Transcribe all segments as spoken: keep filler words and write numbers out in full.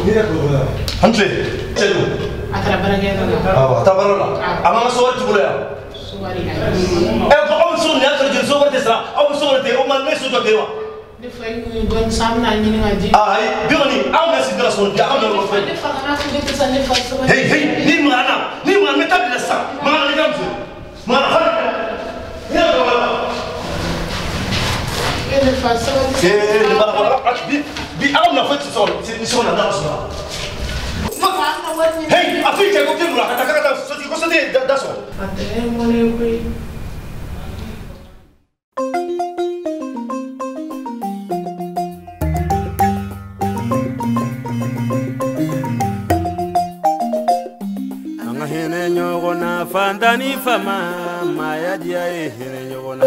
Hantle. Celu. Atara barangnya tu. Ah, atara barang. Amang suara tu boleh. Suara ni. Eh, kau awak suruh ni asal jadi suara terserah. Awak suruh dia, awak mana suruh dia? Dia faham bukan sama ni ngaji. Ah, dia ni, awak mesti jelas suruh dia. Awak nak apa? Dia faham aku dia pesan dia faham. Hey, hey, ni mana? Ni mana? Meta bila sah? Mana ni kamu? Mana? Ni apa? Ele faz só. Eh, ni mana? Bi, bi, awak nak faham suara. Ni suara nak suara. Hey, apa yang kau tengok? Kata-kata, sesuatu kau sedih, dah so. Até mulai pergi. Angahene nyogona fandani fama maya dia ehene nyogona.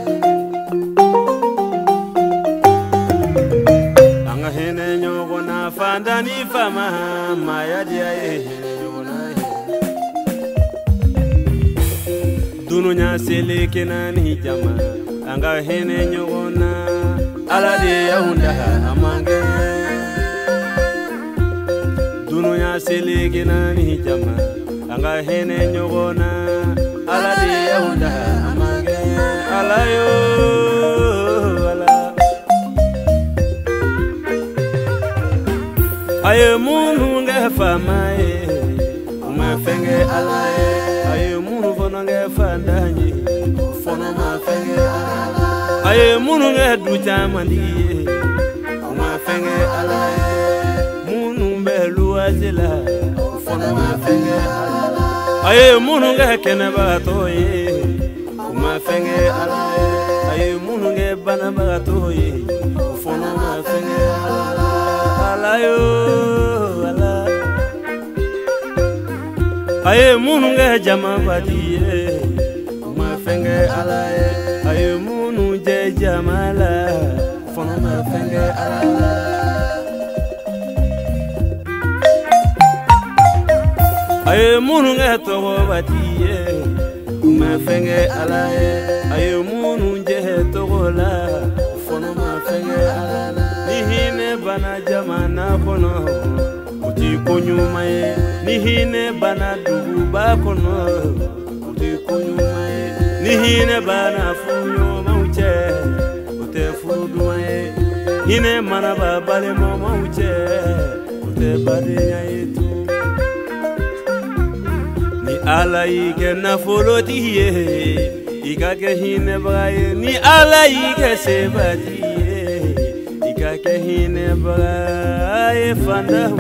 Angahene nyogona fandani fama maya dia ehene nyogona. Dununya selekena ni jama angahene nyogona alade yaunda amange. Dununya selekena ni jama angahene nyogona alade yaunda amange alayo ala aye munu ngefamae umafenge alaye aye munu vonange fandanye fona mafenge ala aye munu ngedu chamandi umafenge alaye munu mbelu azela fona mafenge ala aye munu ngekene batoye umafenge alaye aye munu ngebana batoye fona mafenge ala alayo ala aye munu nge jama badiye umafenge alaye aye munu je jamala fona mafenge ala aye munu nge togo badiye umafenge alaye aye munu je togo la fona mafenge ala nihine bana jamana kono uti konyumaye nihine bana dugu ba kono uti konyumaye nihine bana funyo mauche ute fudumaye hine mana ba bale mo mauche ute badenya yetu ni alai ke na folotiye ikake hine baye ni alai ke sebati ke hine bae fanda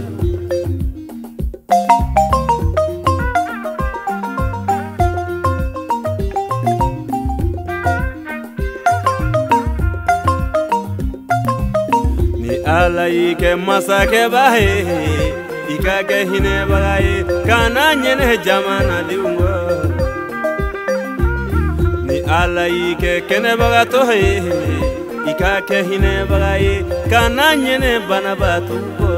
ni alai ke masake bae ika ke hine bae kana nyene jamana liungo ni alai ke kene baga tohe ika ke hine bagai kana nyene bana batuko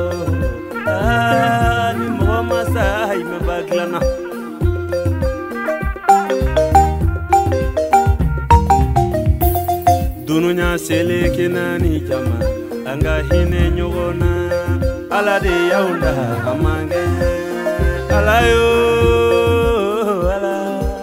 ani mo masai me baglana dununya selekena ni jama anga hine nyogona alade yaunda amange alayo ala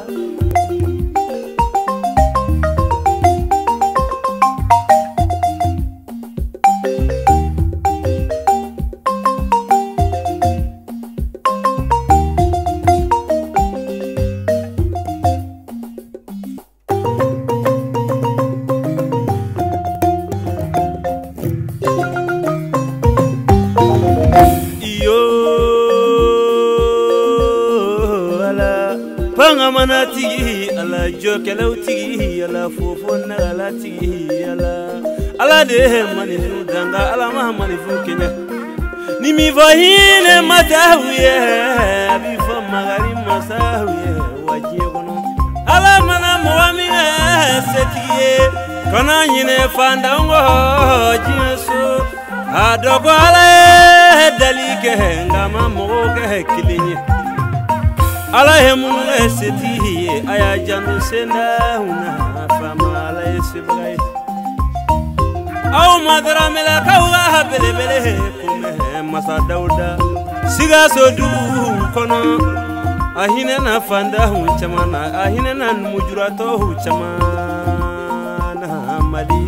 manati ala jokelauti ala fofona ala ti ala ala de manifu danga ala ma manifu kenya ni mi vahine matawiye bifo magari masawiye waje kono ala mana mwamina setiye kana nyine fanda ngo jinso adogo ala dalike ngama moge kilinye ala hemu eseti aya janu senda una fama ala esibai au madara mela kawa bele bele kume masa dauda siga so du kono ahine na fanda hu chamana ahine na mujurato hu chamana mali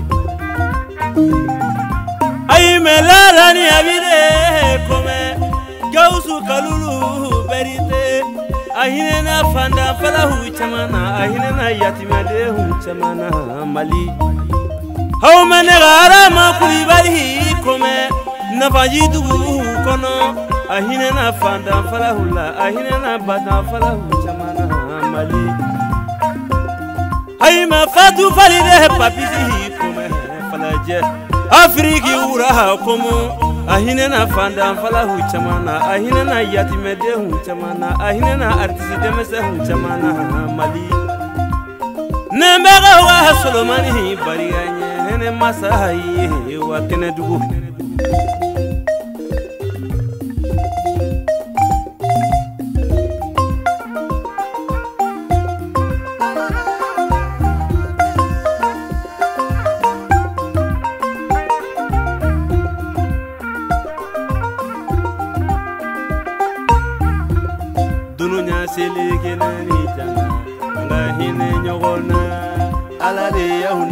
ay melala ni abide kome gausu kalulu berite ahine na fanda fala hu chamana ahine na yatimade hu chamana mali how mane gara ma kulibali kome na bajidu kono ahine na fanda fala hula ahine na bada fala hu chamana mali ay ma fatu falide papisi kome fala je Afriki uraha komo ahine na fanda fala hu chamana ahine na yatimede hu chamana ahine na artiste demese hu chamana mali nembega wa Solomani bariyanye hene masahi wa kenedugo Sele kenani jana ngahine nyogona ala de yahu